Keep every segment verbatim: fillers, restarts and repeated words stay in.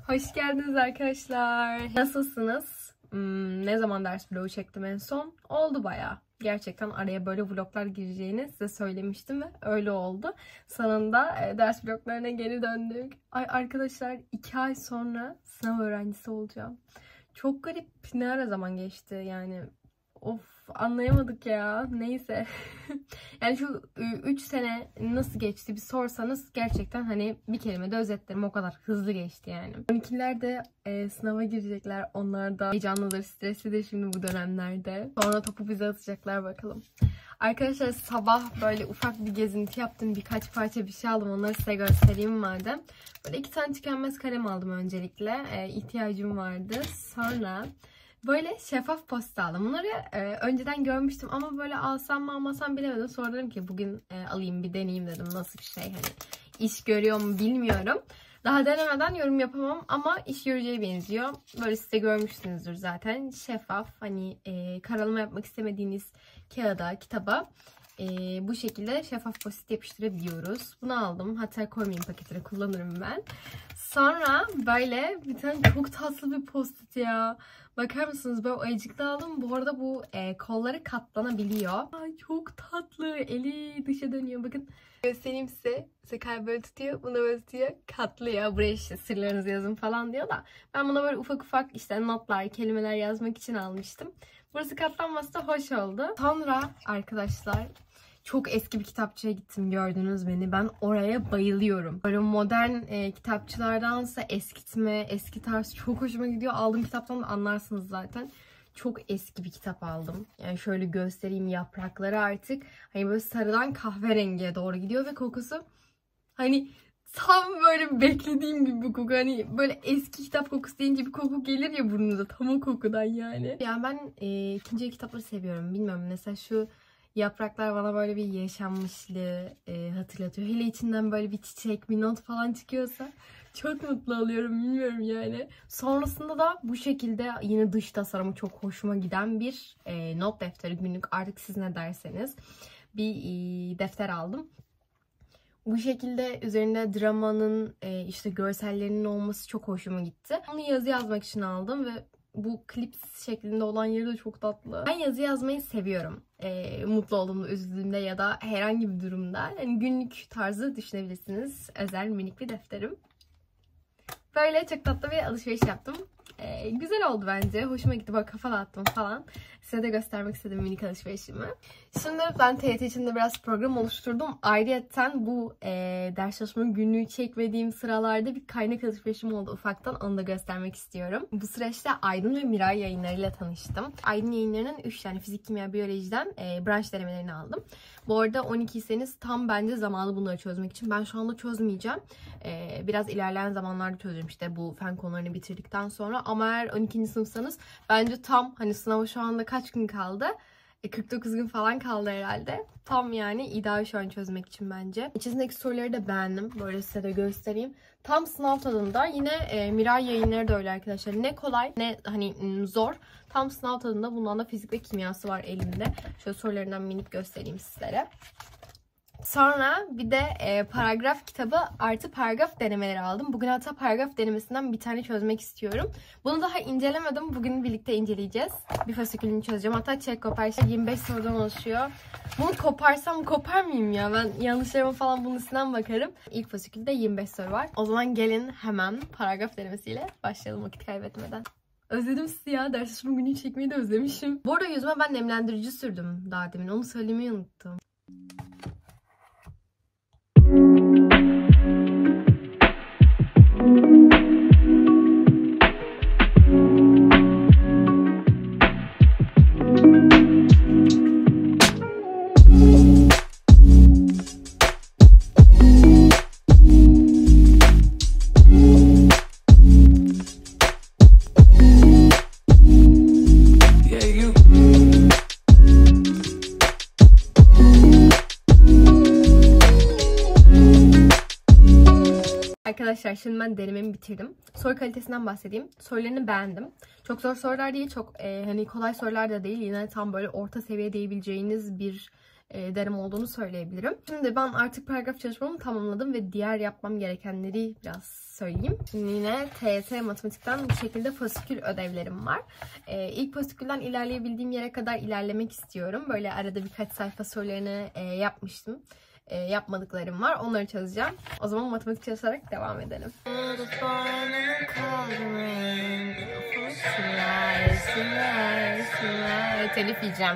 Hoş geldiniz arkadaşlar. Nasılsınız? Hmm, ne zaman ders vlogu çektim en son? Oldu bayağı. Gerçekten araya böyle vloglar gireceğini size söylemiştim ve öyle oldu. Sonunda e, ders vloglarına geri döndük. Ay arkadaşlar iki ay sonra sınav öğrencisi olacağım. Çok garip, ne ara zaman geçti yani. Of, anlayamadık ya. Neyse. Yani şu üç sene nasıl geçti bir sorsanız gerçekten hani bir kelimede özetlerim, o kadar hızlı geçti yani. on ikiler de e, sınava girecekler. Onlar da heyecanlıdır, streslidir şimdi bu dönemlerde. Sonra topu bize atacaklar bakalım. Arkadaşlar sabah böyle ufak bir gezinti yaptım. Birkaç parça bir şey aldım. Onları size göstereyim madem. Böyle iki tane tükenmez kalem aldım öncelikle. E, ihtiyacım vardı. Sonra böyle şeffaf post aldım. Bunları e, önceden görmüştüm ama böyle alsam mı almasam bilemedim. Sonra dedim ki bugün e, alayım bir deneyeyim dedim. Nasıl bir şey, hani iş görüyor mu bilmiyorum. Daha denemeden yorum yapamam ama iş göreceği benziyor. Böyle size görmüşsünüzdür zaten. Şeffaf, hani e, karalama yapmak istemediğiniz kağıda, kitaba e, bu şekilde şeffaf post yapıştırabiliyoruz. Bunu aldım. Hatta koymayayım paketine, kullanırım ben. Sonra böyle bir tane çok tatlı bir post-it ya. Bakar mısınız, böyle ayıcıklı aldım. Bu arada bu e, kolları katlanabiliyor. Ay çok tatlı. Eli dışa dönüyor. Bakın göstereyim size. Sakal böyle tutuyor. Bunu böyle tutuyor. Katlıyor. Buraya işte sırlarınızı yazın falan diyor da. Ben buna böyle ufak ufak işte notlar, kelimeler yazmak için almıştım. Burası katlanması da hoş oldu. Sonra arkadaşlar çok eski bir kitapçıya gittim, gördünüz beni. Ben oraya bayılıyorum. Böyle modern e, kitapçılardansa eskitme, eski tarz çok hoşuma gidiyor. Aldığım kitaptan da anlarsınız zaten. Çok eski bir kitap aldım. Yani şöyle göstereyim, yaprakları artık hani böyle sarıdan kahverengiye doğru gidiyor ve kokusu hani tam böyle beklediğim gibi bir koku. Hani böyle eski kitap kokusu deyince bir koku gelir ya burnunuza, tam o kokudan yani. Yani ben e, ikinci kitapları seviyorum. Bilmiyorum, mesela şu yapraklar bana böyle bir yaşanmışlığı e, hatırlatıyor. Hele içinden böyle bir çiçek, bir not falan çıkıyorsa çok mutlu oluyorum, bilmiyorum yani. Sonrasında da bu şekilde yine dış tasarımı çok hoşuma giden bir e, not defteri, günlük, artık siz ne derseniz bir e, defter aldım. Bu şekilde üzerinde dramanın e, işte görsellerinin olması çok hoşuma gitti. Onu yazı yazmak için aldım ve bu klips şeklinde olan yeri de çok tatlı. Ben yazı yazmayı seviyorum. E, mutlu olduğumda, üzüldüğümde ya da herhangi bir durumda. Yani günlük tarzı düşünebilirsiniz. Özel minik bir defterim. Böyle çok tatlı bir alışveriş yaptım. Ee, güzel oldu bence. Hoşuma gitti. Böyle kafa dağıttım falan. Size de göstermek istedim minik alışverişimi. Şimdi ben T Y T için de biraz program oluşturdum. Ayrıyeten bu e, ders çalışma günlüğü çekmediğim sıralarda bir kaynak alışverişim oldu ufaktan. Onu da göstermek istiyorum. Bu süreçte Aydın ve Miray yayınlarıyla tanıştım. Aydın yayınlarının üç tane fizik, kimya, biyolojiden e, branş denemelerini aldım. Bu arada on ikiyseniz tam bence zamanı bunları çözmek için. Ben şu anda çözmeyeceğim. Ee, biraz ilerleyen zamanlarda çözeceğim işte bu fen konularını bitirdikten sonra. Ama eğer on ikinci sınıfsanız bence tam, hani sınava şu anda kaç gün kaldı? E, kırk dokuz gün falan kaldı herhalde. Tam yani ideal şu an çözmek için bence. İçerisindeki soruları da beğendim. Böyle size de göstereyim. Tam sınav tadında. Yine e, Miray yayınları da öyle arkadaşlar. Ne kolay ne hani zor. Tam sınav tadında. Bundan da fizik ve kimyası var elimde. Şöyle sorularından minik göstereyim sizlere. Sonra bir de e, paragraf kitabı artı paragraf denemeleri aldım. Bugün hatta paragraf denemesinden bir tane çözmek istiyorum. Bunu daha incelemedim. Bugün birlikte inceleyeceğiz. Bir fasikülünü çözeceğim. Hatta çek kopar. yirmi beş sorudan oluşuyor. Bunu koparsam kopar mıyım ya? Ben yanlışlarıma falan bunun üstünden bakarım. İlk fasikülde yirmi beş soru var. O zaman gelin hemen paragraf denemesiyle başlayalım vakit kaybetmeden. Özledim sizi ya. Ders çalışma günü çekmeyi de özlemişim. Bu arada yüzüme ben nemlendirici sürdüm daha demin. Onu söylemeyi unuttum. Arkadaşlar şimdi ben denememi bitirdim. Soru kalitesinden bahsedeyim. Sorularını beğendim. Çok zor sorular değil, çok e, hani kolay sorular da değil. Yine tam böyle orta seviye diyebileceğiniz bir e, derim olduğunu söyleyebilirim. Şimdi ben artık paragraf çalışmamı tamamladım ve diğer yapmam gerekenleri biraz söyleyeyim. Şimdi yine T Y T matematikten bu şekilde fasikül ödevlerim var. E, ilk fasikülden ilerleyebildiğim yere kadar ilerlemek istiyorum. Böyle arada birkaç sayfa sorularını e, yapmıştım. E, yapmadıklarım var. Onları çözeceğim. O zaman matematik çalışarak devam edelim. Telif yiyeceğim.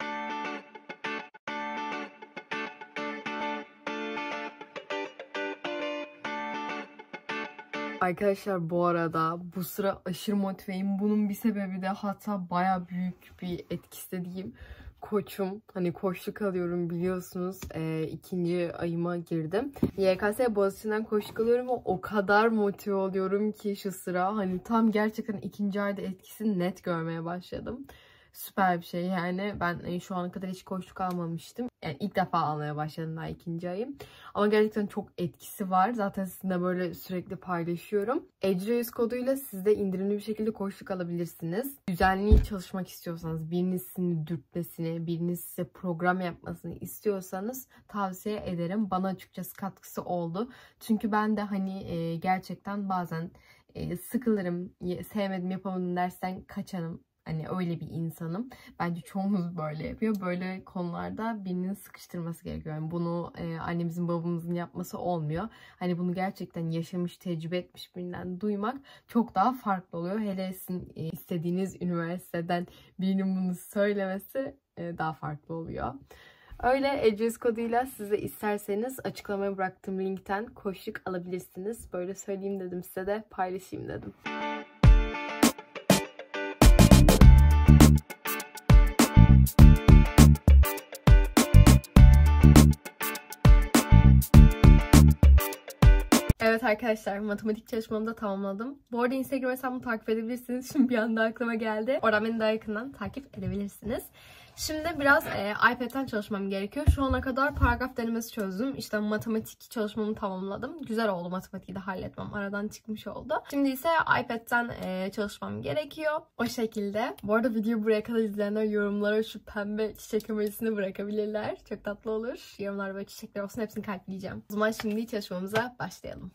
Arkadaşlar bu arada bu sıra aşırı motiveyim. Bunun bir sebebi de hatta baya büyük bir etkisi de diyeyim. Koçum. Hani koçluk alıyorum biliyorsunuz. E, ikinci ayıma girdim. Y K S Boğaziçi'nden koçluk alıyorum ve o kadar motive oluyorum ki şu sıra. Hani tam gerçekten ikinci ayda etkisini net görmeye başladım. Süper bir şey yani. Ben şu ana kadar hiç koçluk almamıştım. Yani ilk defa almaya başladım daha ikinci ayım. Ama gerçekten çok etkisi var. Zaten sizinle böyle sürekli paylaşıyorum. Ecreüz koduyla siz de indirimli bir şekilde koçluk alabilirsiniz. Düzenli çalışmak istiyorsanız, biriniz sizi dürtmesini, biriniz size program yapmasını istiyorsanız tavsiye ederim. Bana açıkçası katkısı oldu. Çünkü ben de hani gerçekten bazen sıkılırım, sevmedim, yapamadım dersten kaçarım. Hani öyle bir insanım. Bence çoğumuz böyle yapıyor. Böyle konularda birinin sıkıştırması gerekiyor. Yani bunu e, annemizin babamızın yapması olmuyor. Hani bunu gerçekten yaşamış, tecrübe etmiş birinden duymak çok daha farklı oluyor. Hele sizin e, istediğiniz üniversiteden birinin bunu söylemesi e, daha farklı oluyor. Öyle Ecreüz koduyla siz de isterseniz açıklamaya bıraktığım linkten koçluk alabilirsiniz. Böyle söyleyeyim dedim, size de paylaşayım dedim. Evet arkadaşlar, matematik çalışmamı da tamamladım. Bu arada Instagram hesabımı takip edebilirsiniz. Şimdi bir anda aklıma geldi. Oradan beni daha yakından takip edebilirsiniz. Şimdi biraz e, iPad'den çalışmam gerekiyor. Şu ana kadar paragraf denemesi çözdüm. İşte matematik çalışmamı tamamladım. Güzel oldu, matematiği de halletmem. Aradan çıkmış oldu. Şimdi ise iPad'den e, çalışmam gerekiyor. O şekilde. Bu arada videoyu buraya kadar izleyenler yorumlara şu pembe çiçek emojisini bırakabilirler. Çok tatlı olur. Yorumlar böyle çiçekler olsun, hepsini kalpleyeceğim. O zaman şimdi çalışmamıza başlayalım.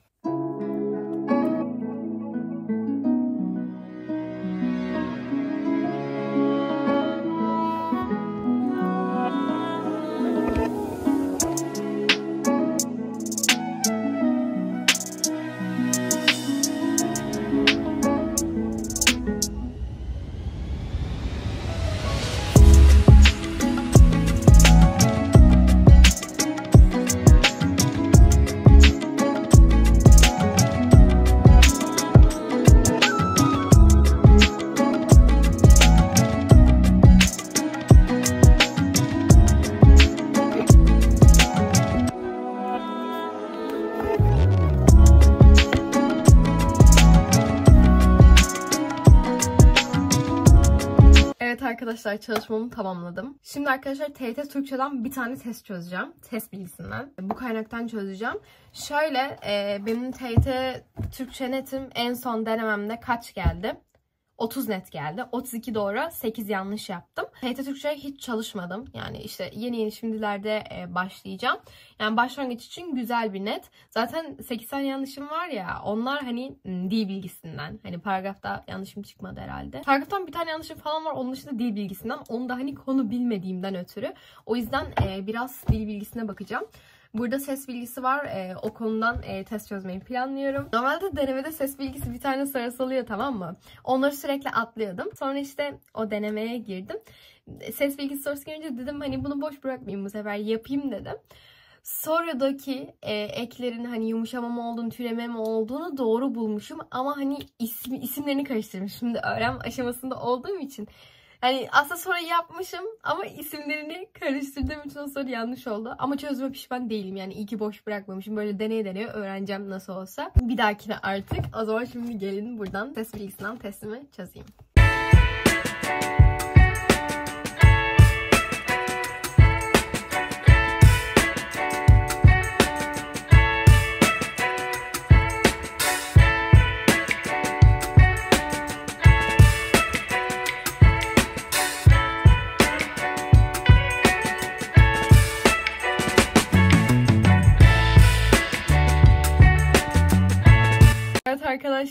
Arkadaşlar çalışmamı tamamladım. Şimdi arkadaşlar T Y T Türkçe'den bir tane test çözeceğim. Test bilgisinden. Bu kaynaktan çözeceğim. Şöyle e, benim T Y T Türkçe netim en son denememde kaç geldi? otuz net geldi. otuz iki doğru, sekiz yanlış yaptım. T Y T Türkçe'ye hiç çalışmadım. Yani işte yeni yeni şimdilerde e, başlayacağım. Yani başlangıç için güzel bir net. Zaten sekiz tane yanlışım var ya, onlar hani dil bilgisinden. Hani paragrafta yanlışım çıkmadı herhalde. Paragraftan bir tane yanlışım falan var. Onun dışında dil bilgisinden. Onu da hani konu bilmediğimden ötürü. O yüzden e, biraz dil bilgisine bakacağım. Burada ses bilgisi var. E, o konudan e, test çözmeyi planlıyorum. Normalde denemede ses bilgisi bir tane sırası oluyor, tamam mı? Onları sürekli atlıyordum. Sonra işte o denemeye girdim. Ses bilgisi sorusu gelince dedim hani bunu boş bırakmayayım, bu sefer yapayım dedim. Sonradaki e, eklerin hani yumuşama mı olduğunu, türeme mi olduğunu doğru bulmuşum. Ama hani isim, isimlerini karıştırmışım. Şimdi öğrenme aşamasında olduğum için. Hani aslında soru yapmışım ama isimlerini karıştırdığım için o soru yanlış oldu. Ama çözüme pişman değilim. Yani iyi ki boş bırakmamışım. Böyle deneye deneye öğreneceğim nasıl olsa. Bir dahakine artık. O zaman şimdi gelin buradan ses bilgisinden testimi çözeyim.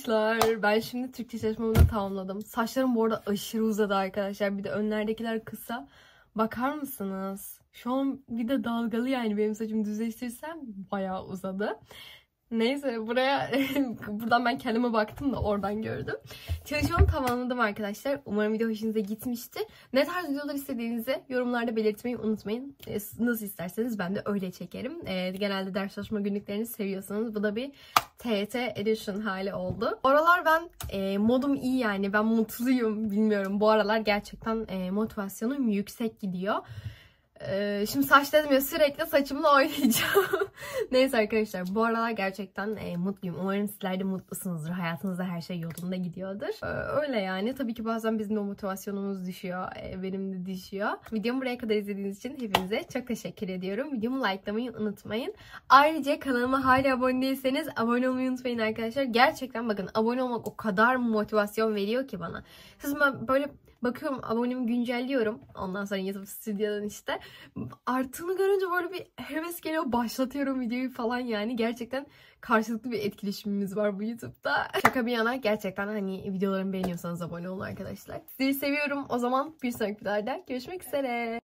arkadaşlar. Ben şimdi Türkçe çalışmamı tamamladım. Saçlarım bu arada aşırı uzadı arkadaşlar. Bir de önlerdekiler kısa. Bakar mısınız? Şu an bir de dalgalı yani. Benim saçımı düzleştirsem bayağı uzadı. Neyse buraya buradan ben kendime baktım da oradan gördüm. Çalışmamı tamamladım arkadaşlar. Umarım video hoşunuza gitmiştir. Ne tarz videolar istediğinizi yorumlarda belirtmeyi unutmayın. E, nasıl isterseniz ben de öyle çekerim. E, genelde ders çalışma günlüklerini seviyorsanız bu da bir T Y T Edition hali oldu. Oralar ben e, modum iyi yani. Ben mutluyum. Bilmiyorum. Bu aralar gerçekten e, motivasyonum yüksek gidiyor. Ee, şimdi saç dedim ya, sürekli saçımla oynayacağım. Neyse arkadaşlar, bu aralar gerçekten e, mutluyum. Umarım sizler de mutlusunuzdur. Hayatınızda her şey yolunda gidiyordur. Ee, öyle yani. Tabii ki bazen bizim de motivasyonumuz düşüyor. E, benim de düşüyor. Videomu buraya kadar izlediğiniz için hepinize çok teşekkür ediyorum. Videomu likelamayı unutmayın. Ayrıca kanalıma hala abone değilseniz abone olmayı unutmayın arkadaşlar. Gerçekten bakın, abone olmak o kadar motivasyon veriyor ki bana. Siz böyle bakıyorum, abonemi güncelliyorum. Ondan sonra YouTube Stüdyo'dan işte arttığını görünce böyle bir heves geliyor. Başlatıyorum videoyu falan yani. Gerçekten karşılıklı bir etkileşimimiz var bu YouTube'da. Şaka bir yana, gerçekten hani videolarımı beğeniyorsanız abone olun arkadaşlar. Sizi seviyorum. O zaman bir sonraki videoda görüşmek üzere.